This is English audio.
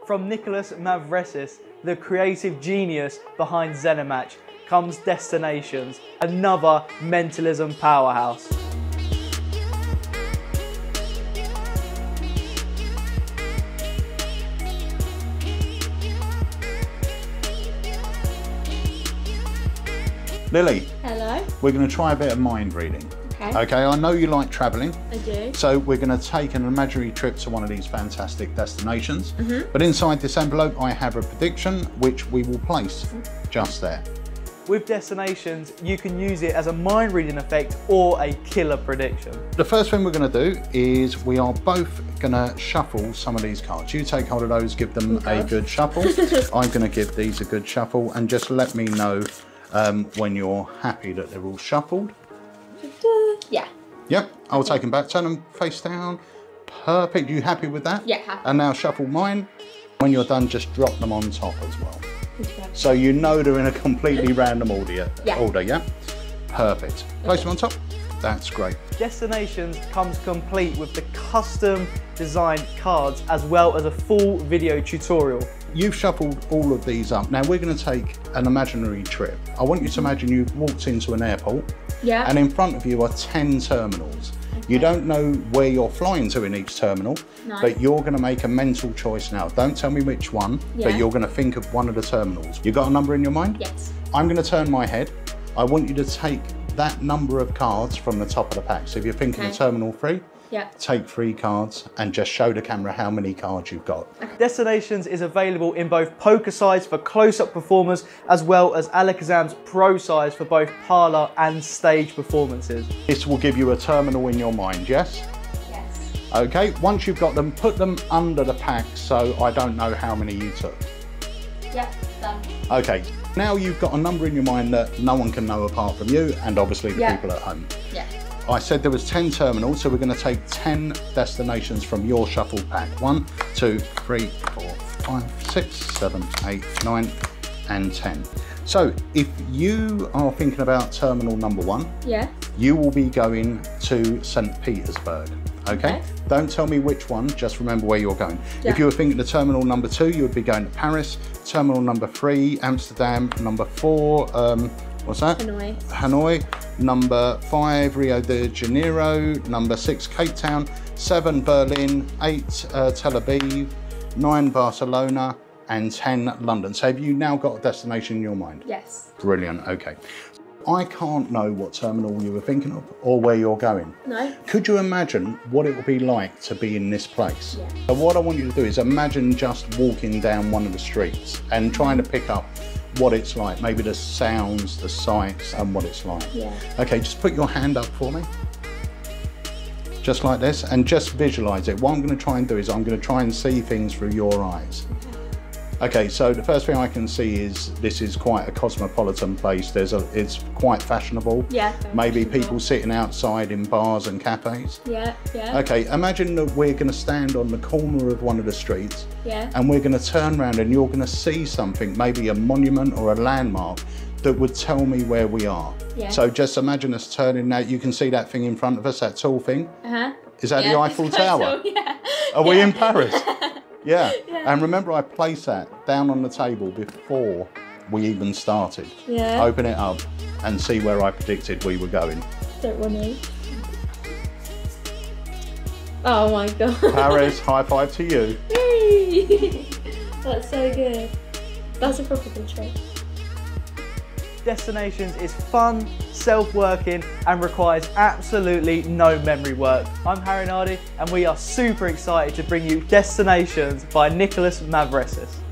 From Nicholas Mavresis, the creative genius behind Zenimatch, comes Destinations, another mentalism powerhouse. Lily. Hello. We're going to try a bit of mind reading. Okay, I know you like travelling. I do. So we're going to take an imaginary trip to one of these fantastic destinations. But inside this envelope, I have a prediction which we will place just there. With Destinations, you can use it as a mind reading effect or a killer prediction. The first thing we're going to do is we are both going to shuffle some of these cards. You take hold of those, give them a good shuffle. I'm going to give these a good shuffle, and just let me know when you're happy that they're all shuffled. Yeah. Yep, I'll take them back, turn them face down. Perfect, you happy with that? Yeah, happy. And now shuffle mine. When you're done, just drop them on top as well. Okay. So you know they're in a completely random order, yeah? Perfect. Place them on top. That's great. Destinations comes complete with the custom designed cards as well as a full video tutorial. You've shuffled all of these up. Now we're going to take an imaginary trip. I want you to imagine you've walked into an airport, and in front of you are 10 terminals. You don't know where you're flying to in each terminal, but you're going to make a mental choice now. Don't tell me which one, but you're going to think of one of the terminals. You got a number in your mind? Yes. I'm going to turn my head. I want you to take that number of cards from the top of the pack. So if you're thinking of terminal 3, take 3 cards and just show the camera how many cards you've got. Destinations is available in both poker size for close-up performers as well as Alakazam's Pro size for both parlour and stage performances. This will give you a terminal in your mind, yes? Yes. Okay, once you've got them, put them under the pack so I don't know how many you took. Yep, done. Okay, now you've got a number in your mind that no one can know apart from you and obviously the people at home. Yeah. I said there was 10 terminals, so we're going to take 10 destinations from your shuffle pack. 1, 2, 3, 4, 5, 6, 7, 8, 9, and 10. So if you are thinking about terminal number 1, you will be going to St. Petersburg. Okay? Don't tell me which one, just remember where you're going. If you were thinking of terminal number 2, you would be going to Paris. Terminal number 3, Amsterdam. Number 4, what's that? Hanoi. Hanoi. Number 5, Rio de Janeiro. Number 6, Cape Town. 7, Berlin. 8, Tel Aviv. 9, Barcelona. And 10, London. So have you now got a destination in your mind? Yes. Brilliant, okay. I can't know what terminal you were thinking of or where you're going. No. Could you imagine what it would be like to be in this place? Yeah. So what I want you to do is imagine just walking down one of the streets and trying to pick up what it's like, maybe the sounds, the sights, and what it's like. Yeah. Okay, just put your hand up for me. Just like this, and just visualize it. What I'm going to try and do is I'm going to try and see things through your eyes. Okay, so the first thing I can see is this is quite a cosmopolitan place. It's quite fashionable. Yeah. Maybe people sitting outside in bars and cafes. Yeah, yeah. Okay, imagine that we're going to stand on the corner of one of the streets. Yeah. And we're going to turn around and you're going to see something, maybe a monument or a landmark that would tell me where we are. Yeah. So just imagine us turning now. You can see that thing in front of us, that tall thing. Is that the Eiffel Tower? Yeah. Are we in Paris? Yeah. And remember, I placed that down on the table before we even started. Yeah. Open it up and see where I predicted we were going. Don't want to. Oh my god. Paris, high five to you. Yay! That's so good. That's a proper good trick. Destinations is fun, self-working and requires absolutely no memory work. I'm Harry Nardi and we are super excited to bring you Destinations by Nicholas Mavresis.